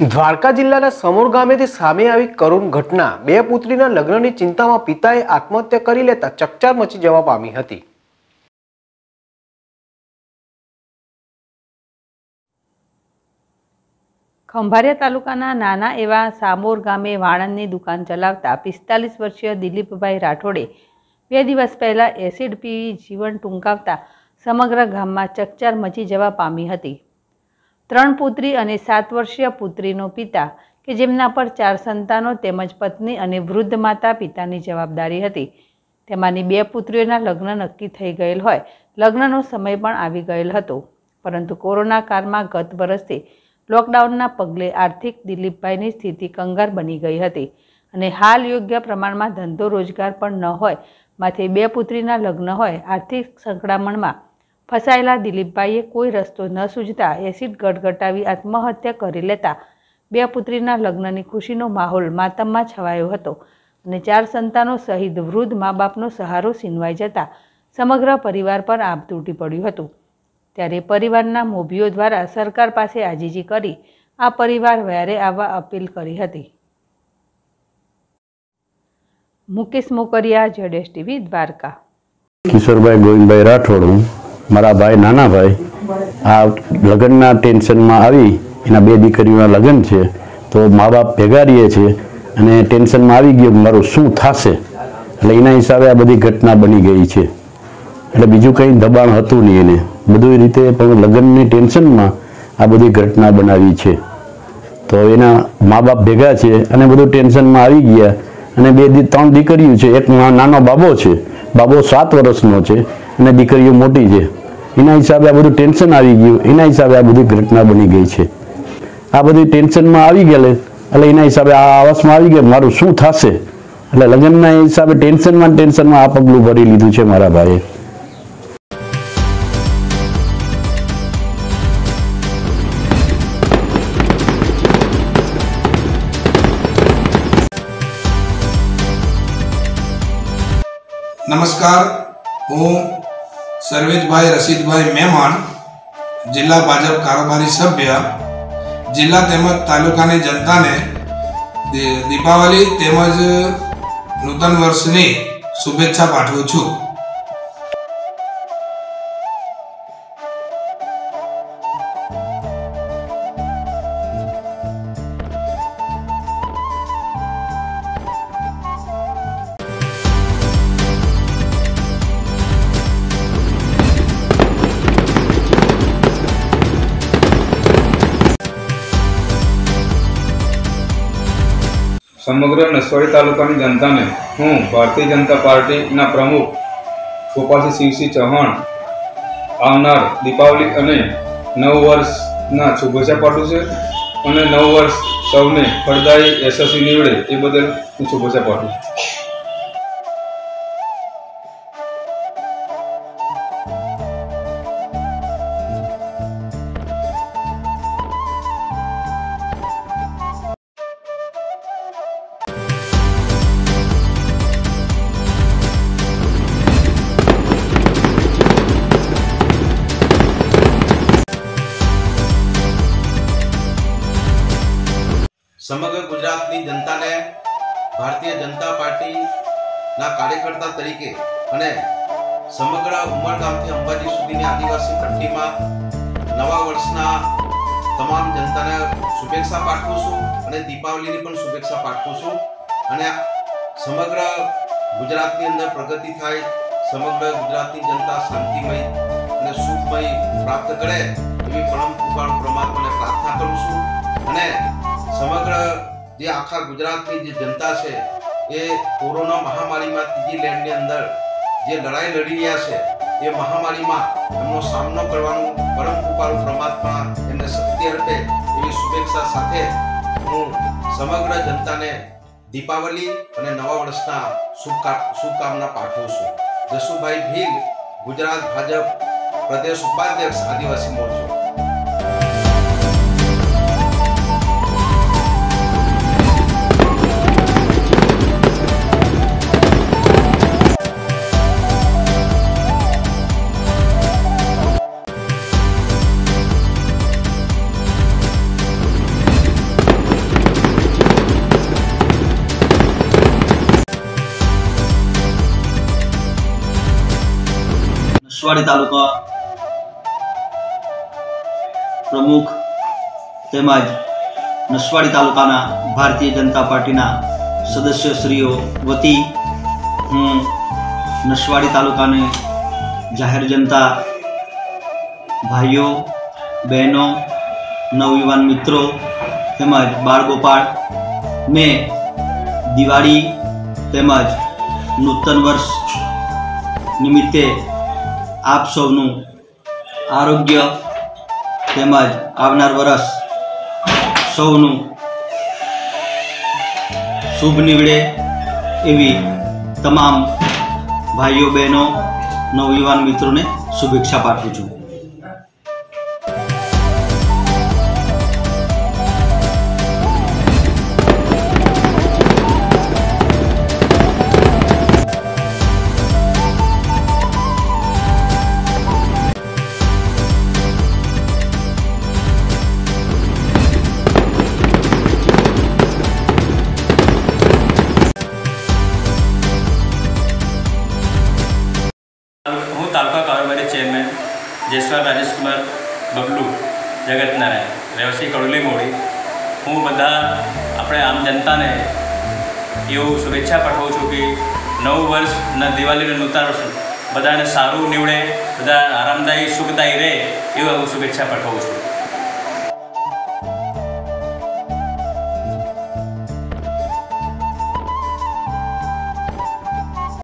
દ્વારકા જિલ્લાના સમોર ગામેથી સામે આવી કરુણ ઘટના। બે પુત્રીના લગ્નની ચિંતામાં પિતાએ આત્મહત્યા કરી લેતા ચકચાર મચી જવા પામી હતી। ખંભાળિયા તાલુકાના નાના એવા સામોર ગામે વાળંદની દુકાન ચલાવતા 45 વર્ષીય દિલીપભાઈ રાઠોડે 2 દિવસ પહેલા એસિડ પી જીવન ટૂંકાવતા સમગ્ર ગામમાં ચકચાર મચી જવા પામી હતી। 3 પુત્રી અને 7 વર્ષીય પુત્રીનો પિતા કે જેમના પર 4 સંતાનો તેમજ પત્ની અને વૃદ્ધ માતા પિતાની જવાબદારી હતી। તેમાંની 2 પુત્રીઓના લગ્ન નક્કી થઈ ગયેલ હોય લગ્નનો સમય પણ આવી ગયેલ હતો, પરંતુ કોરોના કાળમાં ગત વર્ષે લોકડાઉનના પગલે આર્થિક દિલીપભાઈની સ્થિતિ કંગાર બની ગઈ હતી અને હાલ યોગ્ય પ્રમાણમાં ધંધો રોજગાર પણ ન હોય, માથે 2 પુત્રીના લગ્ન હોય આર્થિક સંકળામણમાં ફસાયેલા દિલીપભાઈએ કોઈ રસ્તો ન સૂઝતા એસિડ ગટગટાવી આત્મહત્યા કરી લેતા 2 પુત્રીના લગ્નની ખુશીનો માહોલ માતમમાં છવાયો હતો અને 4 સંતાનો સહિત વૃદ્ધ મા બાપનો સહારો છીનવાઈ જતા સમગ્ર પરિવાર પર આભ તૂટી પડ્યું હતું। ત્યારે પરિવારના મોભીઓ દ્વારા સરકાર પાસે આજીજી કરી આ પરિવાર વ્યારે આવવા અપીલ કરી હતી। મુકેશ મોકરિયા, ZSTV, દ્વારકા। કિશોરભાઈ ગોવિંદભાઈ રાઠોડ, મારા ભાઈ નાના ભાઈ આ લગ્નના ટેન્શનમાં આવી, એના 2 દીકરીઓના લગ્ન છે તો મા બાપ ભેગા રહીએ છે અને ટેન્શનમાં આવી ગયો મારું શું થશે, એટલે એના હિસાબે આ બધી ઘટના બની ગઈ છે। એટલે બીજું કંઈ દબાણ હતું નહીં, એને બધી રીતે પણ લગ્નની ટેન્શનમાં આ બધી ઘટના બનાવી છે। તો એના મા બાપ ભેગા છે અને બધું ટેન્શનમાં આવી ગયા અને 3 દીકરીઓ છે, એક નાનો બાબો છે, બાબો 7 વર્ષનો છે અને દીકરીઓ મોટી છે। એના હિસાબે આ બધું ટેન્શન આવી ગયું, એના હિસાબે આ બધી ઘટના બની ગઈ છે। આ બધી ટેન્શનમાં આવી ગયેલે એટલે એના હિસાબે આ આવાસમાં આવી ગયા મારું શું થશે, એટલે લગ્નના હિસાબે ટેન્શનમાં આ પગલું ભરી લીધું છે મારા ભાઈએ। नमस्कार, हूँ सर्वेशभाई रशीदभाई मेहमान, जिला भाजप कारोबारी सभ्य, जिला तेमज तालुकानी जनता ने दीपावली तेमज नूतन वर्षनी शुभेच्छा पाठवुं छुं। समग्र नसवाड़ी तालुकानी जनता ने हूँ भारतीय जनता पार्टी ना प्रमुख गोपालसिंह शिवसिंह चौहान आवनार दीपावली अने नव वर्ष ना शुभेच्छा पाठवुं छे अने नव वर्ष सौने फलदायी यशस्वी निवड़े ए बदल हूँ शुभेच्छा पाठवुं छुं। समग्र गुजरातनी जनता ने भारतीय जनता पार्टी ना कार्यकर्ता तरीके अने समग्र उमरगाम थी अंबाजी सुधीनी आदिवासी पट्टी में नवा वर्षना तमाम जनता ने शुभेच्छा पाठवुं छुं अने दीपावलीनी पण शुभेच्छा पाठवुं छुं अने समग्र गुजरातनी अंदर प्रगति थाय, समग्र गुजरातनी जनता शांतिमय अने सुखमय प्राप्त करे एवी परम कृपाळु परमात्माने प्रार्थना करूं छुं अने समग्र जे आखा गुजरातनी जे जनता है ये कोरोना महामारी में तीजी लहर अंदर जे लड़ाई लड़ी रह्या छे ये महामारी में एमनो सामनो करवानो परम कृपाळु परमात्मा एमने शक्ति अर्पे एवी शुभेच्छा साथे हूँ समग्र जनता ने दीपावली अने नवा वर्षना शुभकामना पाठवुं छुं। जसुभाई भील, गुजरात भाजप प्रदेश उपाध्यक्ष, आदिवासी मोर्चो। નસવાડી તાલુકા પ્રમુખ તેમજ નસવાડી તાલુકાના ભારતીય જનતા પાર્ટીના સદસ્યશ્રીઓ વતી હું નસવાડી તાલુકાને જાહેર જનતા ભાઈઓ બહેનો નવયુવાન મિત્રો તેમજ બાળગોપાળ ને દિવાળી તેમજ નૂતન વર્ષ નિમિત્તે આપ સૌનું આરોગ્ય તેમજ આવનાર વર્ષ સૌનું શુભ નીવડે એવી તમામ ભાઈઓ બહેનો નવયુવાન મિત્રોને શુભેચ્છા પાઠવું છું. હું તાલુકા કારોબારી ચેરમેન જયસ્વાલ રાજેશકુમાર બબલુ જગતનારાયણ વ્યવસાયી કડોલી મોડી હું બધા આપણે આમ જનતાને એવું શુભેચ્છા પાઠવું છું કે નવું વર્ષ ને દિવાળીનું નૂતન વર્ષ બધાને સારું નીવડે, બધા આરામદાયી સુખદાયી રહે એવું શુભેચ્છા પાઠવું છું.